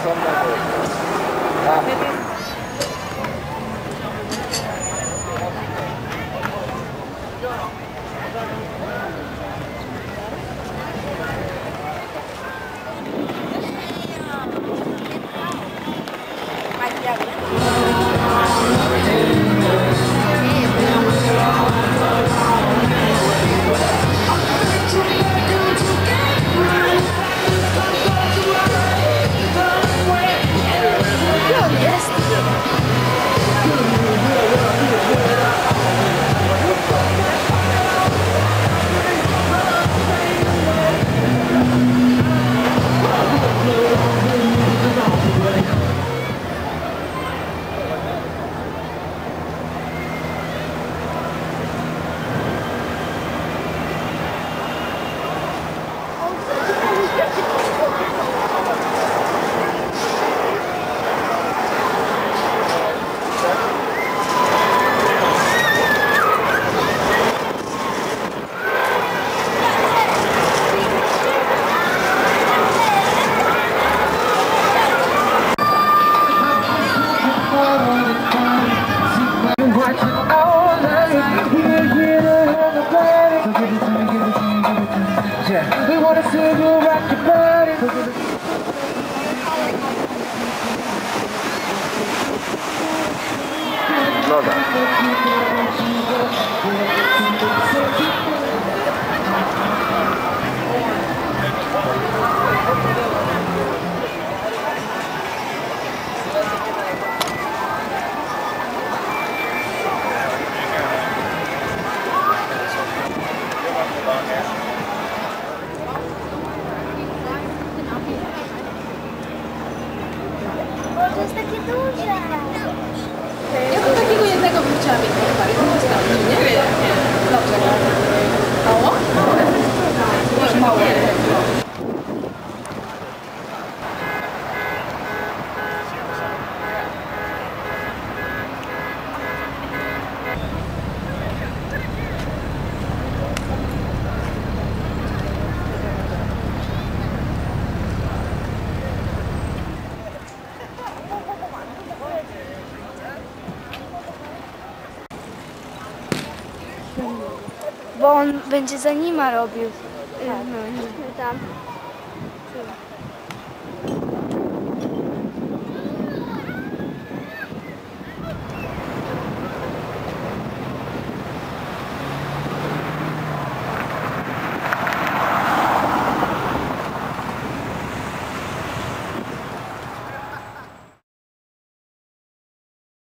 We wanna see you rock your body. Loda. To jest takie duże. Ja bym takiego jednego bym chciała mieć, to wystarczy, nie? Dlaczego? Mało? Może mało. Bo on będzie za nima robił. No, nie. Tam.